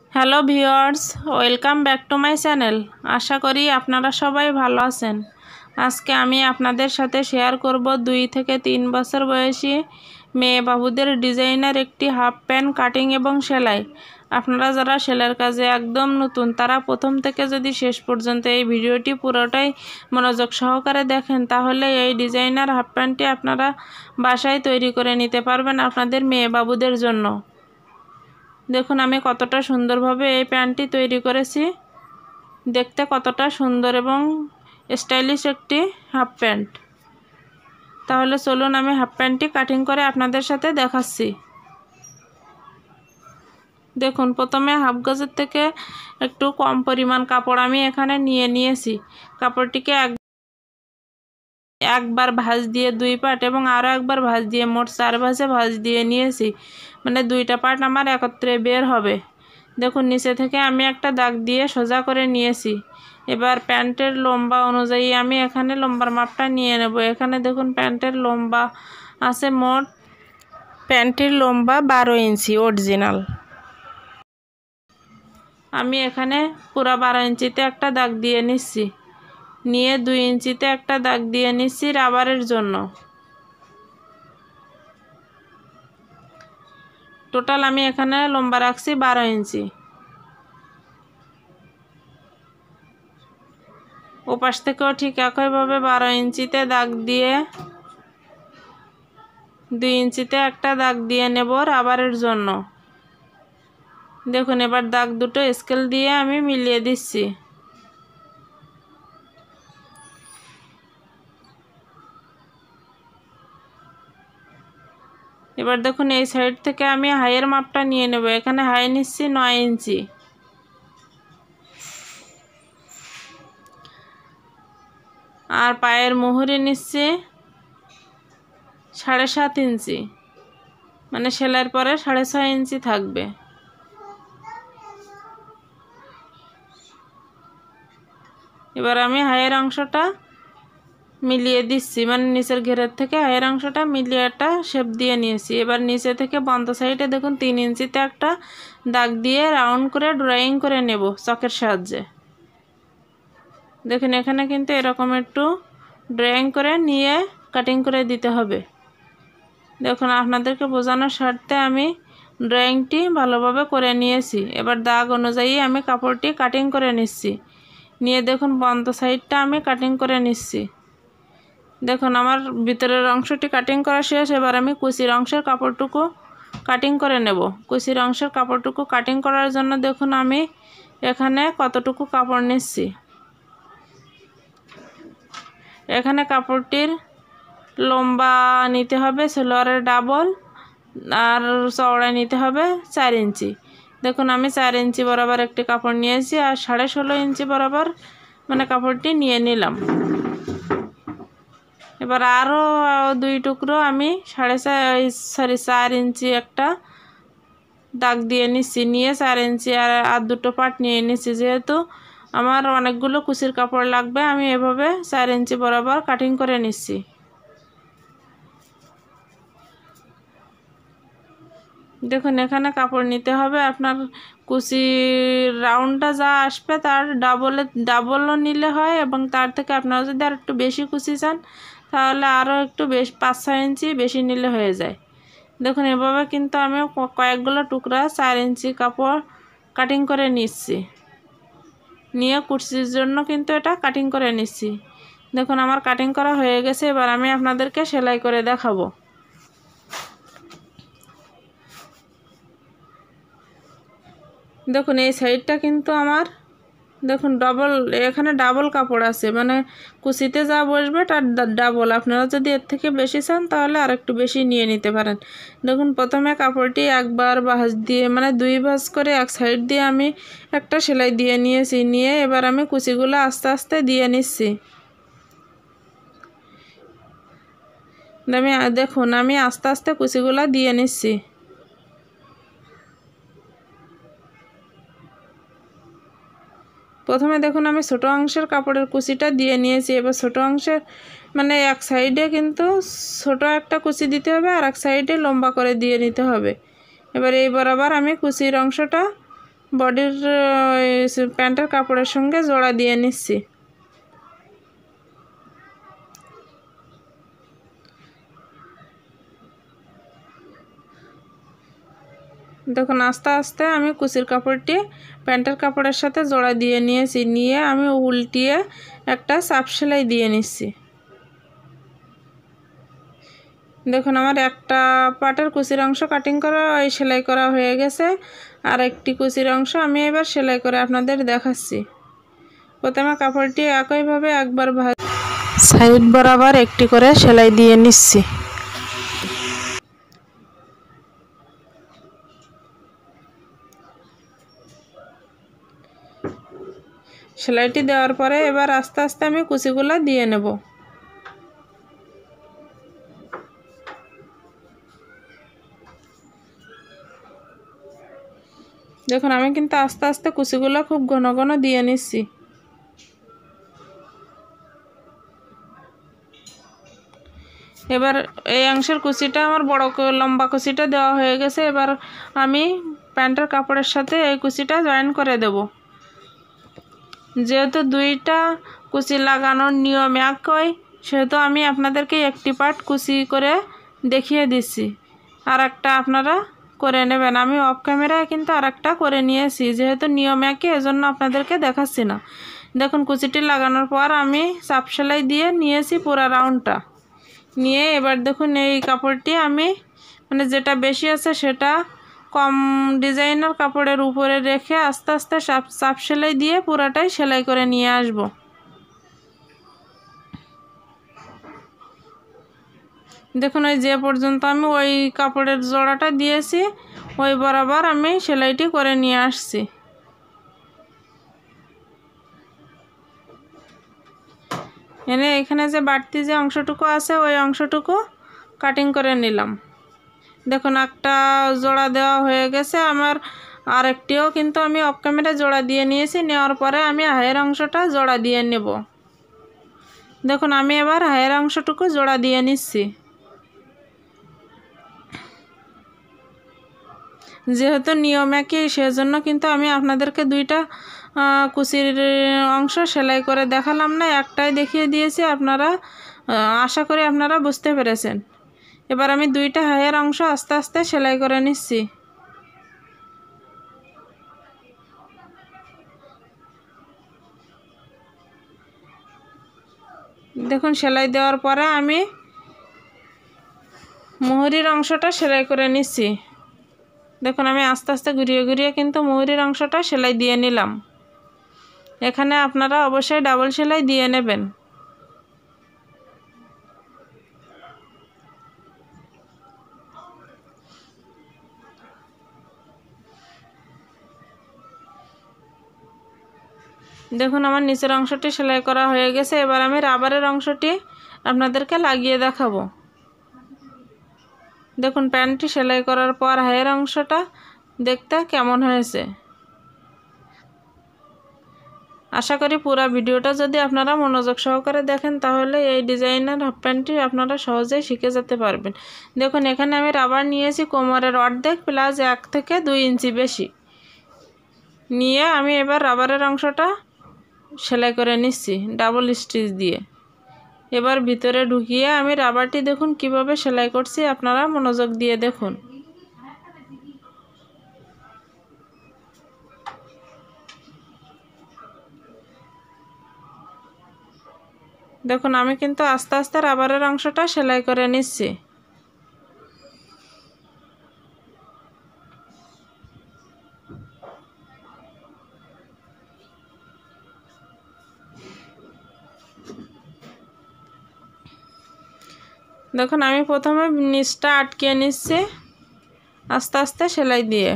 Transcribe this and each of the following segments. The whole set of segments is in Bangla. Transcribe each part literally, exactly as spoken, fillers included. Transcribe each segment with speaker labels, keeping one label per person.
Speaker 1: Hello viewers, welcome back to my channel. আশা করি আপনারা সবাই ভালো আছেন। আজকে আমি আপনাদের সাথে শেয়ার করব দুই থেকে তিন বছর বয়সী মেয়ে বাবুদের ডিজাইনার একটি হাফ প্যান্ট কাটিং এবং সেলাই। আপনারা যারা সেলাইয়ের কাজে একদম নতুন, তারা প্রথম থেকে যদি শেষ পর্যন্ত এই ভিডিওটি পুরোটাই মনোযোগ সহকারে দেখেন, তাহলে এই ডিজাইনার হাফ প্যান্টটি আপনারা বাসায় তৈরি করে নিতে পারবেন আপনাদের মেয়ে বাবুদের জন্য। দেখুন আমি কতটা সুন্দরভাবে এই প্যান্টটি তৈরি করেছি। দেখতে কতটা সুন্দর এবং স্টাইলিশ একটি হাফ প্যান্ট। তাহলে চলুন আমি হাফ প্যান্টটি কাটিং করে আপনাদের সাথে দেখাচ্ছি। দেখুন প্রথমে হাফ গজের থেকে একটু কম পরিমাণ কাপড় আমি এখানে নিয়ে নিয়েছি। কাপড়টিকে এক একবার ভাঁজ দিয়ে দুই পার্ট এবং আরও একবার ভাঁজ দিয়ে মোট চার ভাঁজে ভাঁজ দিয়ে নিয়েছি, মানে দুইটা পার্ট আমার একত্রে বের হবে। দেখুন নিচে থেকে আমি একটা দাগ দিয়ে সোজা করে নিয়েছি। এবার প্যান্টের লম্বা অনুযায়ী আমি এখানে লম্বার মাপটা নিয়ে নেব। এখানে দেখুন প্যান্টের লম্বা আছে মোট প্যান্টের লম্বা বারো ইঞ্চি অরিজিনাল। আমি এখানে পুরো বারো ইঞ্চিতে একটা দাগ দিয়ে নিচ্ছি, নিয়ে দুই ইঞ্চিতে একটা দাগ দিয়ে নিচ্ছি রাবারের জন্য। টোটাল আমি এখানে লম্বা রাখছি বারো ইঞ্চি। ওপাশ থেকেও ঠিক একইভাবে বারো ইঞ্চিতে দাগ দিয়ে দুই ইঞ্চিতে একটা দাগ দিয়ে নেব রাবারের জন্য। দেখুন এবার দাগ দুটো স্কেল দিয়ে আমি মিলিয়ে দিচ্ছি। এবার দেখুন এই সাইড থেকে আমি হাইয়ের মাপটা নিয়ে নেব। এখানে হাই নিচ্ছি নয় ইঞ্চি, আর পায়ের মুহুরি নিচ্ছি সাড়ে সাত ইঞ্চি, মানে সেলাইয়ের পরে সাড়ে ছয় ইঞ্চি থাকবে। এবার আমি হাইয়ের অংশটা মিলিয়ে দিচ্ছি, মানে নিচের ঘেরের থেকে হাইয়ের অংশটা মিলিয়ে একটা শেপ দিয়ে নিয়েছি। এবার নিচে থেকে বন্ধ সাইডে দেখুন তিন ইঞ্চিতে একটা দাগ দিয়ে রাউন্ড করে ড্রয়িং করে নেব চকের সাহায্যে। দেখুন এখানে কিন্তু এরকম একটু ড্রয়িং করে নিয়ে কাটিং করে দিতে হবে। দেখুন আপনাদেরকে বোঝানোর স্বার্থে আমি ড্রয়িংটি ভালোভাবে করে নিয়েছি। এবার দাগ অনুযায়ী আমি কাপড়টি কাটিং করে নিচ্ছি, নিয়ে দেখুন বন্ধ সাইডটা আমি কাটিং করে নিচ্ছি। দেখুন আমার ভিতরের অংশটি কাটিং করা শেষ। এবার আমি কুচির অংশের কাপড়টুকু কাটিং করে নেব। কুচির অংশের কাপড়টুকু কাটিং করার জন্য দেখুন আমি এখানে কতটুকু কাপড় নিচ্ছি। এখানে কাপড়টির লম্বা নিতে হবে সালোয়ারের ডাবল, আর চওড়া নিতে হবে চার ইঞ্চি। দেখুন আমি চার ইঞ্চি বরাবর একটি কাপড় নিয়েছি, আর সাড়ে ষোলো ইঞ্চি বরাবর মানে কাপড়টি নিয়ে নিলাম। এবার আরও দুই টুকরো আমি সাড়ে চার সরি চার ইঞ্চি একটা দাগ দিয়ে নিচ্ছি, নিয়ে চার ইঞ্চি আর আর দুটো পার্ট নিয়ে নিচ্ছি। যেহেতু আমার অনেকগুলো কুচির কাপড় লাগবে, আমি এভাবে চার ইঞ্চি বরাবর কাটিং করে নিচ্ছি। দেখুন এখানে কাপড় নিতে হবে আপনার কুচির রাউন্ডটা যা আসবে তার ডাবলে ডাবলও নিলে হয়, এবং তার থেকে আপনারা যদি আর একটু বেশি কুচি চান তাহলে আরও একটু বেশ পাঁচ ছয় ইঞ্চি বেশি নিলে হয়ে যায়। দেখুন এভাবে কিন্তু আমি কয়েকগুলো টুকরা চার ইঞ্চি কাপড় কাটিং করে নিচ্ছি, নিয়ে কুচির জন্য কিন্তু এটা কাটিং করে নিচ্ছি। দেখুন আমার কাটিং করা হয়ে গেছে। এবার আমি আপনাদেরকে সেলাই করে দেখাবো। দেখুন এই সাইডটা কিন্তু আমার দেখুন ডবল, এখানে ডাবল কাপড় আছে, মানে কুচিতে যা বসবে তার ডাবল। আপনারা যদি এর থেকে বেশি চান তাহলে আর একটু বেশি নিয়ে নিতে পারেন। দেখুন প্রথমে কাপড়টি একবার ভাঁজ দিয়ে মানে দুই ভাঁজ করে এক সাইড দিয়ে আমি একটা সেলাই দিয়ে নিয়েছি, নিয়ে এবার আমি কুচিগুলো আস্তে আস্তে দিয়ে নিচ্ছি। আমি দেখুন আমি আস্তে আস্তে কুচিগুলো দিয়ে নিচ্ছি। প্রথমে দেখুন আমি ছোটো অংশের কাপড়ের কুচিটা দিয়ে নিয়েছি। এবার ছোটো অংশের মানে এক সাইডে কিন্তু ছোটো একটা কুচি দিতে হবে, আর এক সাইডে লম্বা করে দিয়ে নিতে হবে। এবার এই বরাবর আমি কুচির অংশটা বডির প্যান্টের কাপড়ের সঙ্গে জোড়া দিয়ে নিচ্ছি। দেখুন আস্তে আস্তে আমি কুচির কাপড়টি প্যান্টের কাপড়ের সাথে জোড়া দিয়ে নিয়েছি, নিয়ে আমি উল্টিয়ে একটা চাপ সেলাই দিয়ে নিচ্ছি। দেখুন আমার একটা পাটের কুচির অংশ কাটিং করা ওই সেলাই করা হয়ে গেছে, আর একটি কুচির অংশ আমি এবার সেলাই করে আপনাদের দেখাচ্ছি। প্রথমে কাপড়টি একইভাবে একবার সাইড বরাবর একটি করে সেলাই দিয়ে নিচ্ছি। সেলাইটি দেওয়ার পরে এবার আস্তে আস্তে আমি কুচিগুলো দিয়ে নেব। দেখুন আমি কিন্তু আস্তে আস্তে কুচিগুলো খুব ঘন ঘন দিয়ে নিচ্ছি। এবার এই অংশের কুচিটা আমার বড় লম্বা কুচিটা দেওয়া হয়ে গেছে, এবার আমি প্যান্টের কাপড়ের সাথে এই কুচিটা জয়েন করে দেব। যেহেতু দুইটা কুচি লাগানোর নিয়ম একই, সেহেতু আমি আপনাদেরকে একটি পার্ট কুচি করে দেখিয়ে দিচ্ছি, আর একটা আপনারা করে নেবেন। আমি অফ ক্যামেরায় কিন্তু আর একটা করে নিয়েছি, যেহেতু নিয়ম একই এজন্য আপনাদেরকে দেখাচ্ছি না। দেখুন কুচিটি লাগানোর পর আমি চাপ সেলাই দিয়ে নিয়েছি পুরো রাউন্ডটা নিয়ে, এবার দেখুন এই কাপড়টি আমি মানে যেটা বেশি আছে সেটা কম ডিজাইনার কাপড়ের উপরে রেখে আস্তে আস্তে চাপ চাপ সেলাই দিয়ে পুরাটাই সেলাই করে নিয়ে আসব। দেখুন ওই যে পর্যন্ত আমি ওই কাপড়ের জোড়াটা দিয়েছি ওই বরাবর আমি সেলাইটি করে নিয়ে আসছি। এনে এখানে যে বাড়তি যে অংশটুকু আছে ওই অংশটুকু কাটিং করে নিলাম। দেখুন একটা জোড়া দেওয়া হয়ে গেছে আমার, আর একটিও কিন্তু আমি অফ ক্যামেরা জোড়া দিয়ে নিয়েছি। নেওয়ার পরে আমি হায়ের অংশটা জোড়া দিয়ে নেব। দেখুন আমি এবার হায়ের অংশটুকু জোড়া দিয়ে নিচ্ছি। যেহেতু নিয়ম একই সেজন্য কিন্তু আমি আপনাদেরকে দুইটা কুচির অংশ সেলাই করে দেখালাম না, একটাই দেখিয়ে দিয়েছি। আপনারা আশা করি আপনারা বুঝতে পেরেছেন। এবার আমি দুইটা হায়ের অংশ আস্তে আস্তে সেলাই করে নিচ্ছি। দেখুন সেলাই দেওয়ার পরে আমি মুহুরির অংশটা সেলাই করে নিচ্ছি। দেখুন আমি আস্তে আস্তে ঘুরিয়ে ঘুরিয়ে কিন্তু মুহুরির অংশটা সেলাই দিয়ে নিলাম। এখানে আপনারা অবশ্যই ডাবল সেলাই দিয়ে নেবেন। দেখুন আমার নিচের অংশটি সেলাই করা হয়ে গেছে, এবার আমি রাবারের অংশটি আপনাদেরকে লাগিয়ে দেখাবো। দেখুন প্যান্টটি সেলাই করার পর হায়ের অংশটা দেখতে কেমন হয়েছে। আশা করি পুরো ভিডিওটা যদি আপনারা মনোযোগ সহকারে দেখেন তাহলে এই ডিজাইনের হাফ প্যান্টটি আপনারা সহজেই শিখে যেতে পারবেন। দেখুন এখানে আমি রাবার নিয়েছি কোমরের অর্ধেক প্লাস এক থেকে দুই ইঞ্চি বেশি নিয়ে আমি এবার রাবারের অংশটা সেলাই করে নিচ্ছি ডাবল স্টিচ দিয়ে। এবার ভিতরে ঢুকিয়ে আমি রাবারটি দেখুন কিভাবে সেলাই করছি, আপনারা মনোযোগ দিয়ে দেখুন। দেখুন আমি কিন্তু আস্তে আস্তে রাবারের অংশটা সেলাই করে নিচ্ছি। দেখুন আমি প্রথমে নিচটা আটকে নিচ্ছি আস্তে আস্তে সেলাই দিয়ে।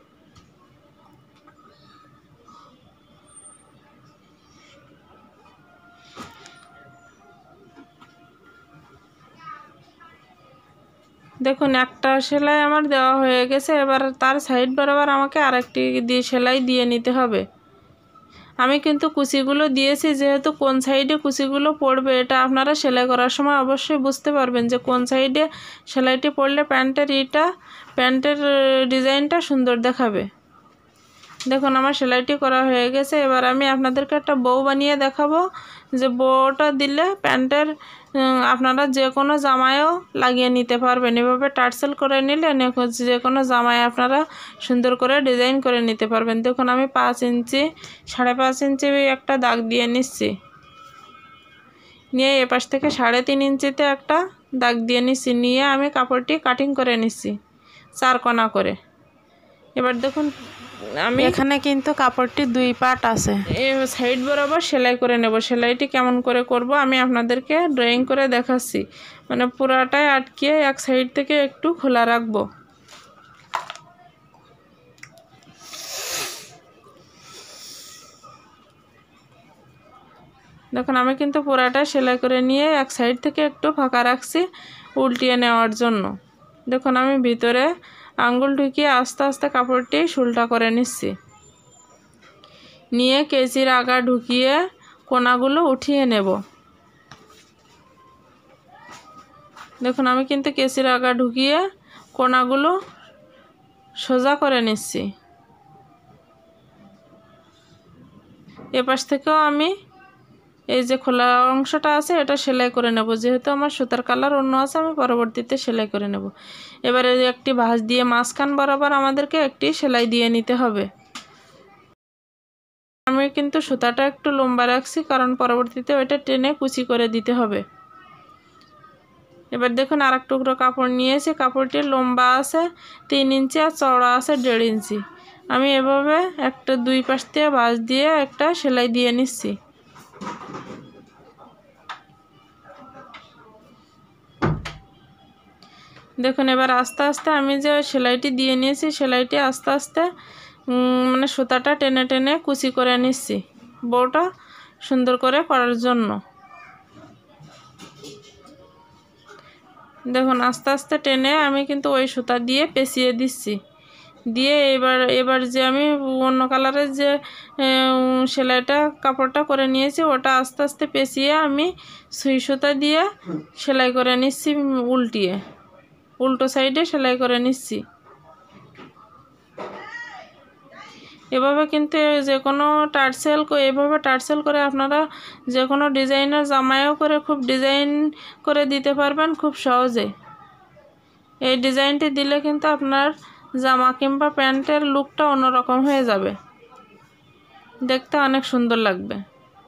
Speaker 1: দেখুন একটা সেলাই আমার দেওয়া হয়ে গেছে, এবার তার সাইড বরাবর আমাকে আরেকটি দিয়ে সেলাই দিয়ে নিতে হবে। আমি কিন্তু কুচিগুলো দিয়েছি, যেহেতু কোন সাইডে কুচিগুলো পড়বে এটা আপনারা সেলাই করার সময় অবশ্যই বুঝতে পারবেন যে কোন সাইডে সেলাইটি পড়লে প্যান্টের ইটা প্যান্টের ডিজাইনটা সুন্দর দেখাবে। দেখুন আমার সেলাইটি করা হয়ে গেছে। এবার আমি আপনাদেরকে একটা বউ বানিয়ে দেখাবো, যে বউটা দিলে প্যান্টের আপনারা যে কোনো জামায়ও লাগিয়ে নিতে পারবেন। এভাবে টার্সেল করে নিলে যে কোনো জামায় আপনারা সুন্দর করে ডিজাইন করে নিতে পারবেন। দেখুন আমি পাঁচ ইঞ্চি সাড়ে পাঁচ ইঞ্চি একটা দাগ দিয়ে নিচ্ছি, নিয়ে এপাশ থেকে সাড়ে তিন ইঞ্চিতে একটা দাগ দিয়ে নিচ্ছি, নিয়ে আমি কাপড়টি কাটিং করে নিচ্ছি চার কোনা করে। এবার দেখুন আমি এখানে কিন্তু কাপড়টি দুই পার্ট আছে, এই সাইড বরাবর সেলাই করে নেব। সেলাইটি কেমন করে করব আমি আপনাদেরকে ড্রয়িং করে দেখাচ্ছি, মানে পুরাটাই আটকিয়ে এক সাইড থেকে একটু খোলা রাখবো। দেখুন আমি কিন্তু পুরাটা সেলাই করে নিয়ে এক সাইড থেকে একটু ফাঁকা রাখছি উল্টিয়ে নেওয়ার জন্য। দেখুন আমি ভিতরে আঙ্গুল ঢুকিয়ে আস্তে আস্তে কাপড়টি সুলটা করে নিচ্ছি, নিয়ে কেচির আগা ঢুকিয়ে কোনাগুলো উঠিয়ে নেব। দেখুন আমি কিন্তু কেচির আগা ঢুকিয়ে কোনাগুলো সোজা করে নিচ্ছি। এপাশ থেকেও আমি এই যে খোলা অংশটা আছে এটা সেলাই করে নেব, যেহেতু আমার সুতার কালার অন্য আছে আমি পরবর্তীতে সেলাই করে নেব। এবারে একটি ভাঁজ দিয়ে মাঝখান বরাবর আমাদেরকে একটি সেলাই দিয়ে নিতে হবে। আমি কিন্তু সুতাটা একটু লম্বা রাখছি, কারণ পরবর্তীতে ওইটা টেনে কুচি করে দিতে হবে। এবার দেখুন আর এক টুকরো কাপড় নিয়েছি, কাপড়টি লম্বা আছে তিন ইঞ্চি আর চওড়া আছে দেড় ইঞ্চি। আমি এভাবে একটা দুই পাশ দিয়ে ভাঁজ দিয়ে একটা সেলাই দিয়ে নিচ্ছি। দেখুন এবার আস্তে আস্তে আমি যে সেলাইটি দিয়ে নিয়েছি সেলাইটি আস্তে আস্তে মানে সুতাটা টেনে টেনে কুচি করে নিচ্ছি বউটা সুন্দর করে করার জন্য। দেখুন আস্তে আস্তে টেনে আমি কিন্তু ওই সুতা দিয়ে পেঁচিয়ে দিচ্ছি, দিয়ে এবার এবার যে আমি অন্য কালারের যে সেলাইটা কাপড়টা করে নিয়েছি ওটা আস্তে আস্তে পেঁচিয়ে আমি সুই সুতা দিয়ে সেলাই করে নিচ্ছি, উল্টিয়ে উল্টো সাইডে সেলাই করে নিচ্ছি। এভাবে কিন্তু যে কোনো টার্সেল এভাবে টার্সেল করে আপনারা যে কোনো ডিজাইনের জামায়ও করে খুব ডিজাইন করে দিতে পারবেন খুব সহজে। এই ডিজাইনটি দিলে কিন্তু আপনার জামা কিংবা প্যান্টের লুকটা অন্যরকম হয়ে যাবে, দেখতে অনেক সুন্দর লাগবে।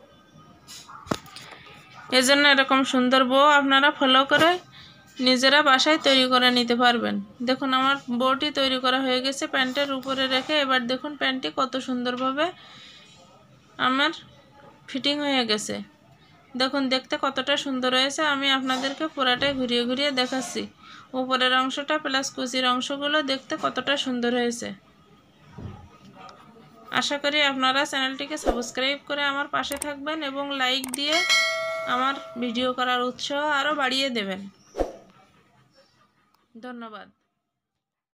Speaker 1: এজন্য এরকম সুন্দর বউ আপনারা ফলো করে নিজেরা বাসায় তৈরি করে নিতে পারবেন। দেখুন আমার বউটি তৈরি করা হয়ে গেছে প্যান্টের উপরে রেখে। এবার দেখুন প্যান্টটি কত সুন্দরভাবে আমার ফিটিং হয়ে গেছে। দেখুন দেখতে কতটা সুন্দর হয়েছে। আমি আপনাদেরকে পুরাটাই ঘুরিয়ে ঘুরিয়ে দেখাচ্ছি, উপরের অংশটা প্লাস কুচির অংশগুলো দেখতে কতটা সুন্দর হয়েছে। আশা করি আপনারা চ্যানেলটিকে সাবস্ক্রাইব করে আমার পাশে থাকবেন এবং লাইক দিয়ে আমার ভিডিও করার উৎসাহ আরও বাড়িয়ে দেবেন। ধন্যবাদ।